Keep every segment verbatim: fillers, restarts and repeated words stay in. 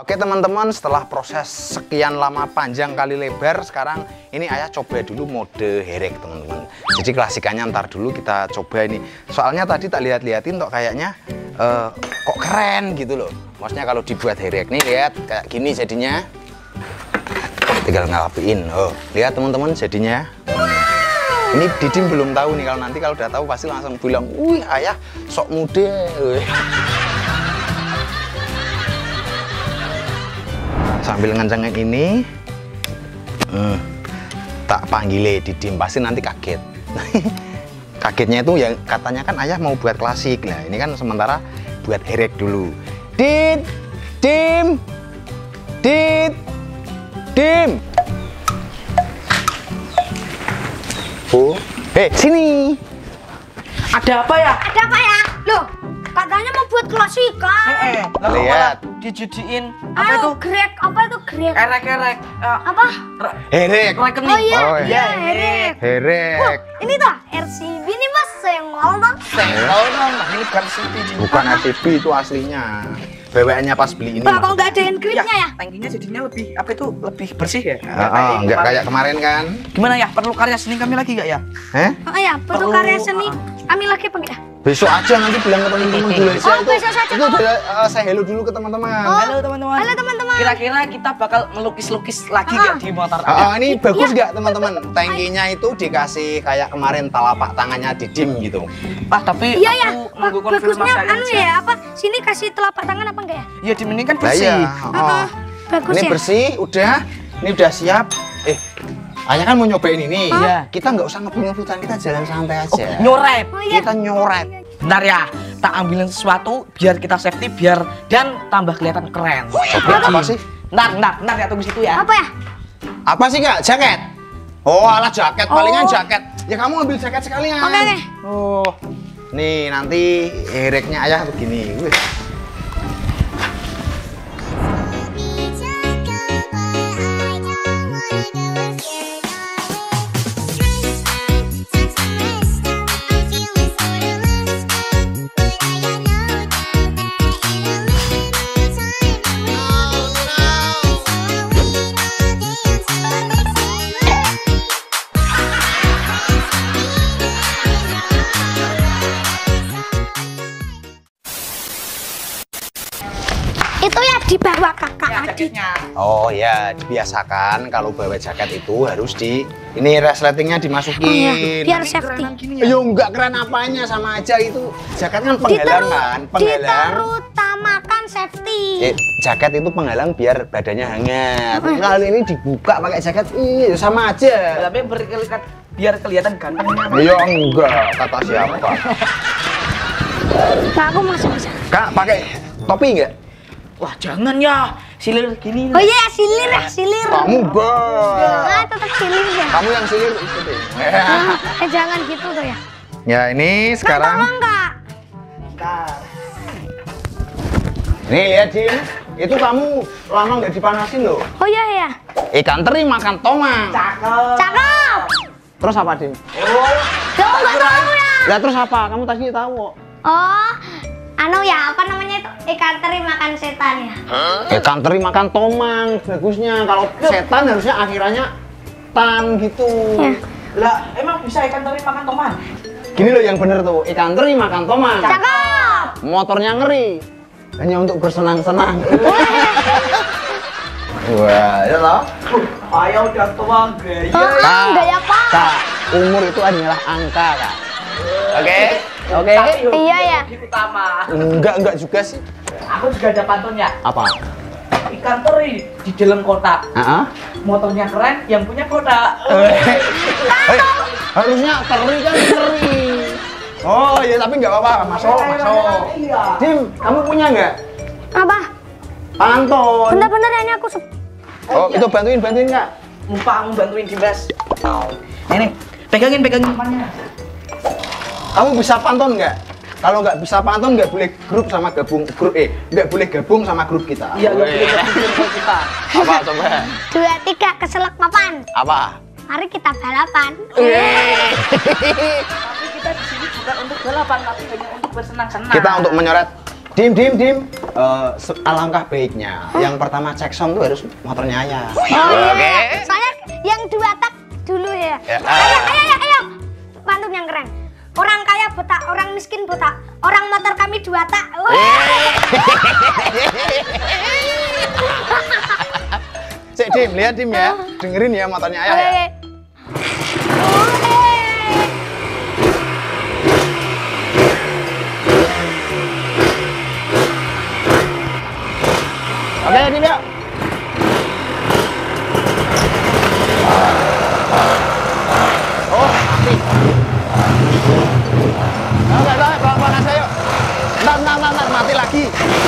Oke teman-teman, setelah proses sekian lama panjang kali lebar, sekarang ini ayah coba dulu mode herek teman-teman. Jadi klasikannya ntar dulu kita coba ini. Soalnya tadi tak lihat-lihatin kok kayaknya uh, kok keren gitu loh. Maksudnya kalau dibuat herek nih, lihat kayak gini jadinya. Tinggal ngelapiin. Oh, lihat teman-teman jadinya. Ini Didim belum tahu nih, kalau nanti kalau udah tahu pasti langsung bilang, "Wih, ayah sok muda." Sambil ngencengin ini, hmm, tak panggil Didim, pasti nanti kaget. Kagetnya itu ya katanya kan ayah mau buat klasik. Nah ini kan sementara buat herek dulu. Did, Dim, Did, Dim. Oh, hei sini. Ada apa ya? Ada apa ya? Loh, katanya mau buat klasik kan? Eh, eh, lalu Lihat. dijudiin apa Ayo, itu? grek, apa itu grek? Erek-erek. Uh, Apa? Herek. rekening. Oh iya, Oh, iya, iya. herek. Herek. Wah, ini tuh R C B nih mas, senggol dong. Senggol dong. Nah, ini bukan C P. Bukan R C B itu aslinya. B W N-nya pas beli ini. Pak, kok nggak ada Ya, gridnya ya? tankinya jadinya lebih apa itu? Lebih bersih ya? Ah, ah, nggak kayak kemarin kan? Gimana ya? Perlu karya seni kami lagi gak ya? Eh? Oh ya, perlu Perlu- karya seni. Kami lagi apa enggak? Besok aja nanti bilang ke teman-teman dulu. Oh, besok saja, Itu Pak. udah uh, saya hello dulu ke teman-teman. Oh. Halo teman-teman. Halo teman-teman. Kira-kira kita bakal melukis-lukis lagi Ah. gak di motor? Ah, ah, ini bagus Iya. nggak teman-teman? Tankinya itu dikasih kayak kemarin telapak tangannya Didim gitu. Ah, tapi Iya ya, aku nunggu Ba- bagusnya konfirmasi anu aja. ya, apa? Sini kasih telapak tangan apa enggak ya? Ya di ini kan Lah bersih. ya, Ah, oh. ah, bagus Ini ya. bersih, udah. Ini udah siap. Eh, ayah kan mau nyobain ini. Iya. Kita nggak usah ngebut-ngebutan, kita jalan santai Oh, aja. nyoret. Oh iya. Kita nyoret. Bentar ya, tak ambilin sesuatu biar kita safety biar dan tambah kelihatan keren. Coba apa sih? Bentar, bentar, bentar ya tunggu situ ya. Apa ya? Apa sih kak? Jaket? Oh alah jaket, palingan Oh. jaket. Ya kamu ambil jaket sekalian. Oke, oke. Oh, nih nanti hereknya ayah begini. Wih. Itu ya dibawa kakak Ya, Adi. jaketnya. Oh ya, dibiasakan kalau bawa jaket itu harus di ini resletingnya dimasukin. Oh iya, biar safety. Kerenan gini ya. Yo enggak keren apanya, sama aja itu. Jaket kan penghalang Ditaruh, kan, penghalang. diterutamakan safety. Eh, jaket itu penghalang biar badannya hangat. Kali ini dibuka pakai jaket, iya sama aja. Tapi berkelikat biar kelihatan gantengnya. Ya enggak, kata siapa? Nah, aku masuk masuk. Kak, pakai topi enggak? Wah, jangan ya. Silir gini. Oh iya, silir ya, silir. Kamu bang. Ah, tetap silir ya. Kamu yang silir itu deh. Ah, eh jangan gitu tuh ya. Ya ini Kak, sekarang. tolong nggak? Bentar. Nih lihat Jin, itu kamu lama nggak dipanasin loh. Oh iya ya. Ikan teri makan tomat. Cakep. Cakep. Terus apa Dim? Oh, Kamu nggak tahu ya? Lah terus apa? Kamu tadi tahu. Oh, anu ya, apa namanya itu? Ikan teri makan setan ya. Ikan teri makan tomang, bagusnya. Kalau setan harusnya akhirannya tan gitu. Ya. lah emang bisa ikan teri makan tomat? Gini loh yang bener tuh, ikan teri makan tomat. Cakep. Motornya ngeri, hanya untuk bersenang-senang. Wah, ya loh. Ayo udah tua gaya. Oh, Kak, gaya apa? Kak, umur itu adalah angka, Kak. Oke? Oke? Tapi hobi- Iya, ya. hobi utama. Enggak, enggak juga sih. Aku juga ada pantunnya. Apa? Ikan teri di dalam kotak. Heeh. Motornya keren, yang punya kotak. Eh, harusnya teri kan teri. Oh iya, tapi nggak apa-apa, masuk, masuk. Iya. Dim, kamu punya nggak? Apa? Pantun. Bentar-bentar ini aku sep. Oh, itu bantuin, bantuin nggak? Numpang bantuin Dimas. Ini pegangin, pegangin depannya. Kamu bisa pantun nggak? Kalau nggak bisa pantun nggak boleh grup sama gabung grup eh nggak boleh gabung sama grup kita. Iya, nggak Weh. boleh gabung sama kita. Apa coba? Dua, tiga, keselak papan. Apa? Mari kita balapan. Tapi kita di sini bukan untuk balapan, tapi hanya untuk bersenang-senang. Kita untuk menyoret Dim, dim, dim. Eh, se- alangkah baiknya. Yang pertama cek sound tuh harus motornya Ayah. Oh, iya. Saya yang dua tak dulu ya. Ya. Ayo, ayo, ayo, ayo. Pantun yang keren. Orang kaya botak, orang miskin botak. Orang motor kami dua tak. Wah. Cek Dim, lihat Dim ya. Dengerin ya motornya Ayah ya. Oke. Oke, Dim ya. Oh, mati. Oke, oke, pelan-pelan aja yuk. Ntar, ntar, ntar, ntar, mati lagi.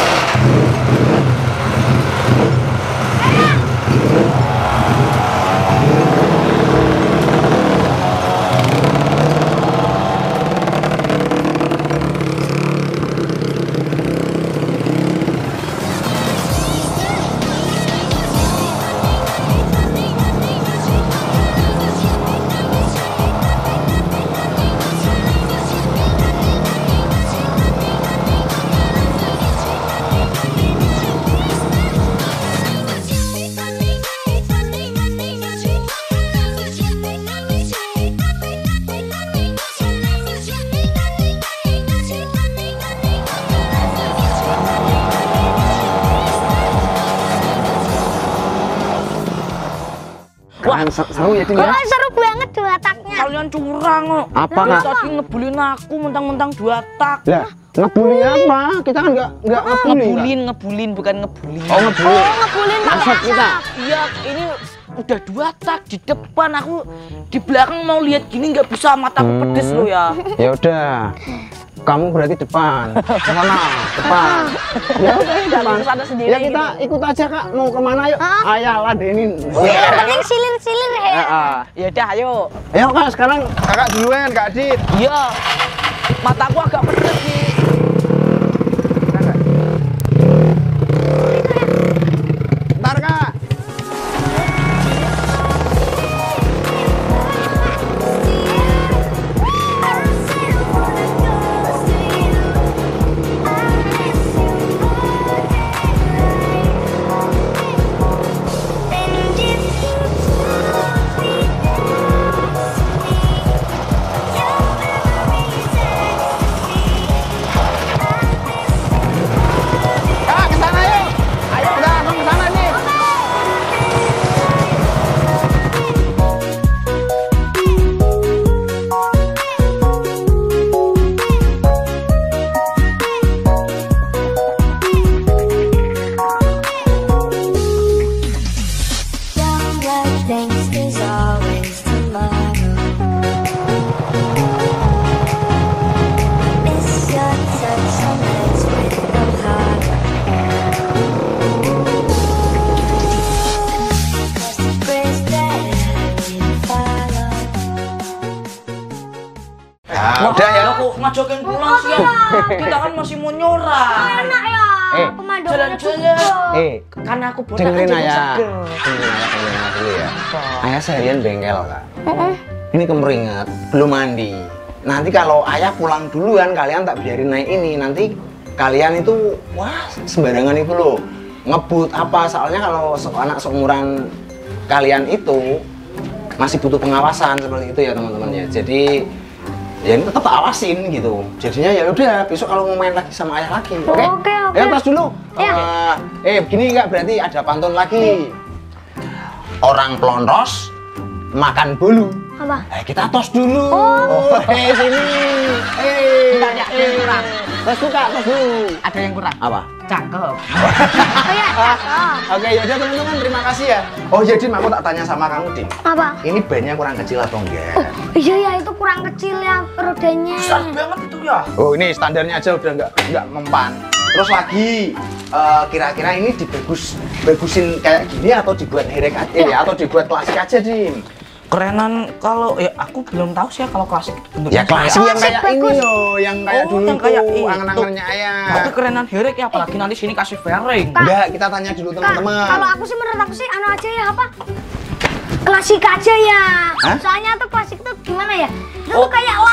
Wah, seru ya Dim ya. Oh, seru banget dua taknya. Kalian curang kok. Apa, Lu Kak? tadi ngebulin aku mentang-mentang dua tak. Lah, ngebully apa? Kita kan nggak nggak ngebully. Kak. Ngebulin, ngebulin bukan ngebulin. Oh, ngebully. Oh, ngebulin pakai Maksud kita. asap. Iya, ini udah dua tak di depan, aku di belakang mau lihat gini nggak bisa, mataku pedes lo ya. Ya udah. Kamu berarti depan. Sana, depan. Ya udah, depan. Sana sendiri Ya kita ikut aja Kak. Mau kemana yuk? Hah? Ayah ladenin. Yang penting silir-silir ya. Ya udah, ayo. Ayo Kak, sekarang Kakak duluan, Kak Adit. Iya, mataku agak pedes nih. Ntar Kak. Kak, kesana yuk. Ayo, udah langsung kesana nih. Don't let things, there's always tomorrow. Miss your touch on nights with no heart. Cause the bridge that I will follow. Ya, udah ya. Aku ngajakin pulang sih. Kita kan masih mau nyoran. Enak ya. Eh, Pemandangannya jalan-jalan. juga. Eh, Karena aku botak dengerin aja Ayah. seger. Dengerin Ayah, dengerin Ayah dulu ya. Ayah seharian bengkel Kak. Ini kemeringat, belum mandi. Nanti kalau Ayah pulang duluan, kalian tak biarin naik ini. Nanti kalian itu, wah sembarangan itu loh. Ngebut apa, soalnya kalau se- anak seumuran kalian itu masih butuh pengawasan seperti itu ya teman-teman ya. Jadi ya ini tetap tak awasin gitu. Jadinya ya udah besok kalau mau main lagi sama Ayah lagi. Oke? Oke, oke. Ya tas dulu. Ya. Eh, eh begini enggak berarti ada pantun lagi. Orang pelontos makan bolu. Apa? Eh kita tos dulu. Oh. Eh sini. Eh. Bentar, ya, ada yang kurang. Tos dulu Kak, tos dulu. Ada yang kurang. Apa? Cakep. Oh ya, cakep. Oke, ya udah teman-teman, terima kasih ya. Oh ya Dim, aku tak tanya sama kamu Dim. Apa? Ini bannya kurang kecil atau enggak? Iya ya, itu kurang kecil ya rodanya. Besar banget itu ya. Oh ini standarnya aja udah nggak nggak mempan. Terus lagi eh, kira-kira ini dibagus bagusin kayak gini atau dibuat herek aja ya atau dibuat klasik aja Dim? Kerenan kalau ya aku belum tahu sih ya kalau klasik Ya bentuknya klasik yang Klasik kayak bagus. ini loh, yang kayak Oh, dulu yang tuh, kayak itu. angan-angannya ayah. Tapi kerenan herek ya, apalagi nanti sini kasih fairing. Enggak, kita tanya dulu Kak, teman-teman. kalau aku sih menurut aku sih anu aja ya apa? Klasik aja ya. Hah? Soalnya tuh klasik tuh gimana ya? Itu Oh, tuh kayak langka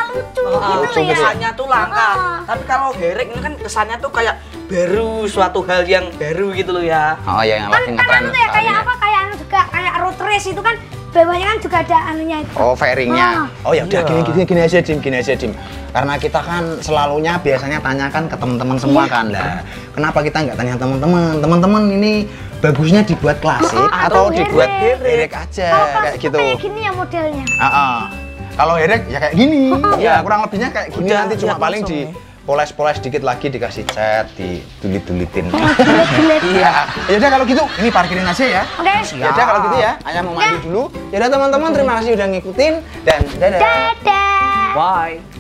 lucu Oh, gitu lucu loh ya. kesannya tuh langka. Oh. Tapi kalau herek ini kan kesannya tuh kayak baru, suatu hal yang baru gitu loh ya. Oh ya, yang Kan lagi kan ngetren anu tuh ya sekarang kayak apa kayak anu juga kayak road race itu kan bawahnya kan juga ada anunya itu. Oh, fairingnya. Oh ya udah Iya. gini gini gini aja Dim, gini aja Dim. Karena kita kan selalunya biasanya tanyakan ke teman-teman semua Iya. kan lah. Kenapa kita nggak tanya teman-teman? Teman-teman ini bagusnya dibuat klasik Oh, atau atau dibuat herek. herek aja Kalau kayak klasik gitu. kayak gini ya modelnya. Ah, ah. Kalau herek ya kayak gini. Ya kurang lebihnya kayak gini. Udah, Nanti cuma lihat paling langsung di poles-poles dikit lagi dikasih cat, ditulit-tulitin. Gelet-gelet. Iya. Ya udah kalau gitu ini parkirin aja ya. Oke. Ya udah kalau gitu ya, Ayah mau mandi dulu. Ya udah teman-teman terima kasih udah ngikutin dan dadah. Dadah. Bye.